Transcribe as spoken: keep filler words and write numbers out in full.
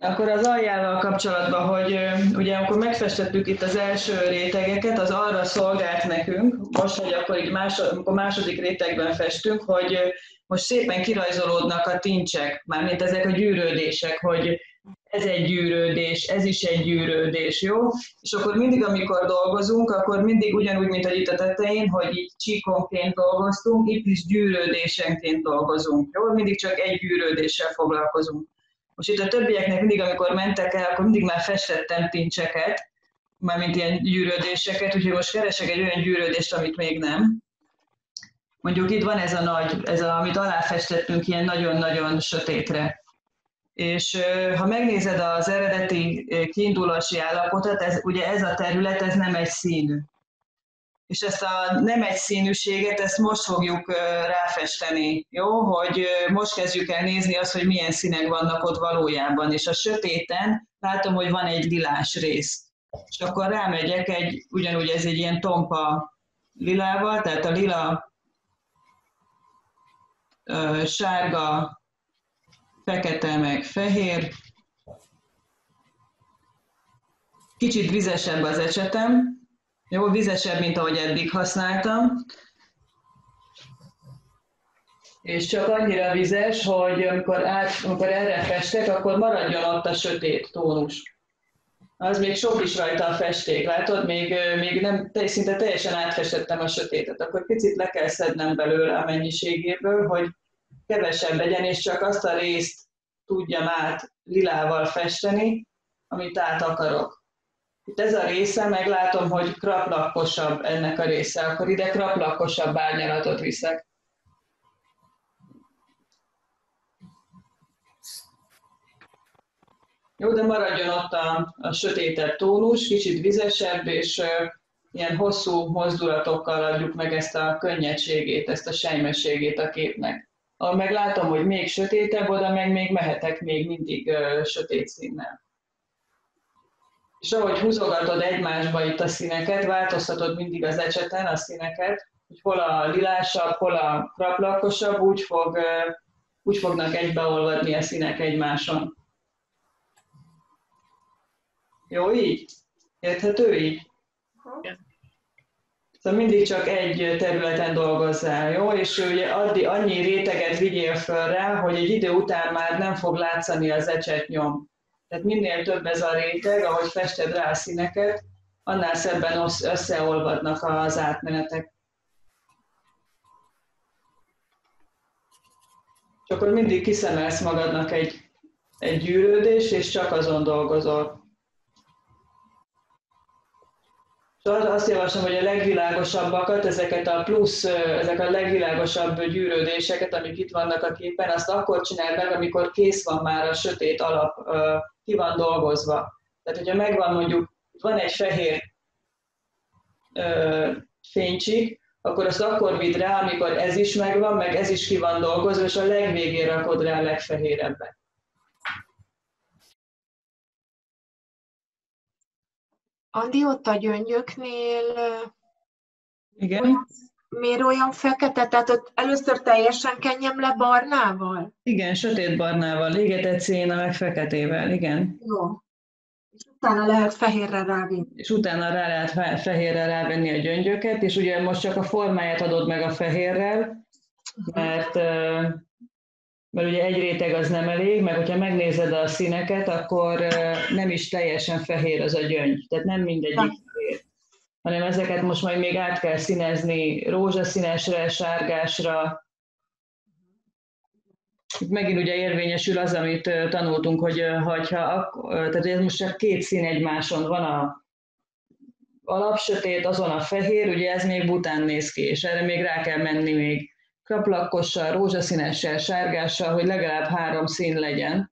Akkor az aljával kapcsolatban, hogy ugye amikor megfestettük itt az első rétegeket, az arra szolgált nekünk, most, hogy akkor így másod, amikor második rétegben festünk, hogy most szépen kirajzolódnak a tincsek, mármint ezek a gyűrődések, hogy ez egy gyűrődés, ez is egy gyűrődés, jó? És akkor mindig, amikor dolgozunk, akkor mindig ugyanúgy, mint ahogy itt a tetején, hogy így csíkonként dolgoztunk, itt is gyűrődésenként dolgozunk, jó? Mindig csak egy gyűrődéssel foglalkozunk. Most itt a többieknek mindig, amikor mentek el, akkor mindig már festettem tincseket, mármint ilyen gyűrődéseket, úgyhogy most keresek egy olyan gyűrődést, amit még nem. Mondjuk itt van ez a nagy, ez a, amit aláfestettünk ilyen nagyon-nagyon sötétre. És ha megnézed az eredeti kiindulási állapotot, ez, ugye ez a terület, ez nem egy színű. És ezt a nem egy színűséget, ezt most fogjuk ráfesteni, jó? Hogy most kezdjük el nézni azt, hogy milyen színek vannak ott valójában. És a sötéten látom, hogy van egy lilás rész. És akkor rámegyek egy, ugyanúgy ez egy ilyen tompa lilával, tehát a lila, sárga, fekete meg fehér. Kicsit vizesebb az ecsetem. Jó, vizesebb, mint ahogy eddig használtam. És csak annyira vizes, hogy amikor, át, amikor erre festek, akkor maradjon ott a sötét tónus. Az még sok is rajta a festék, látod? Még, még nem, szinte teljesen átfestettem a sötétet. Akkor picit le kell szednem belőle a mennyiségéből, hogy kevesebb legyen, és csak azt a részt tudjam át lilával festeni, amit át akarok. Itt ez a része, meglátom, hogy kraplakkosabb ennek a része, akkor ide kraplakkosabb árnyalatot viszek. Jó, de maradjon ott a, a sötétebb tónus, kicsit vizesebb, és uh, ilyen hosszú mozdulatokkal adjuk meg ezt a könnyedségét, ezt a sejmességét a képnek. Ahol meg látom, hogy még sötétebb, oda meg még mehetek még mindig uh, sötét színnel. És ahogy húzogatod egymásba itt a színeket, változtatod mindig az ecseten a színeket, hogy hol a lilásabb, hol a kraplakkosabb, úgy, fog, úgy fognak egybeolvadni a színek egymáson. Jó így? Érthető így? Szóval mindig csak egy területen dolgozzál, jó? És ugye addig annyi réteget vigyél föl rá, hogy egy idő után már nem fog látszani az ecsetnyom. Tehát minél több ez a réteg, ahogy fested rá a színeket, annál szebben összeolvadnak az átmenetek. És akkor mindig kiszemelsz magadnak egy, egy gyűrődést, és csak azon dolgozol. És azt javaslom, hogy a legvilágosabbakat, ezeket a plusz, ezek a legvilágosabb gyűrődéseket, amik itt vannak a képen, azt akkor csináld meg, amikor kész van már a sötét alap, ki van dolgozva. Tehát, hogyha megvan mondjuk, van egy fehér fénycsík, akkor azt akkor vidd rá, amikor ez is megvan, meg ez is ki van dolgozva, és a legvégén rakod rá a legfehérebbet. Andi, ott a gyöngyöknél igen? Olyan, miért olyan fekete? Tehát ott először teljesen kenjem le barnával? Igen, sötét barnával, égetett széna meg feketével, igen. Jó. És utána lehet fehérre rávenni. És utána rá lehet fehérre rávenni a gyöngyöket, és ugye most csak a formáját adod meg a fehérrel, mert, mert ugye egy réteg az nem elég, meg hogyha megnézed a színeket, akkor nem is teljesen fehér az a gyöngy, tehát nem mindegyik fehér, hanem ezeket most majd még át kell színezni rózsaszínesre, sárgásra. Itt megint ugye érvényesül az, amit tanultunk, hogy ha, tehát ez most csak két szín egymáson van, a alapsötét, azon a fehér, ugye ez még bután néz ki, és erre még rá kell menni még kraplakkossal, rózsaszínessel, sárgással, hogy legalább három szín legyen.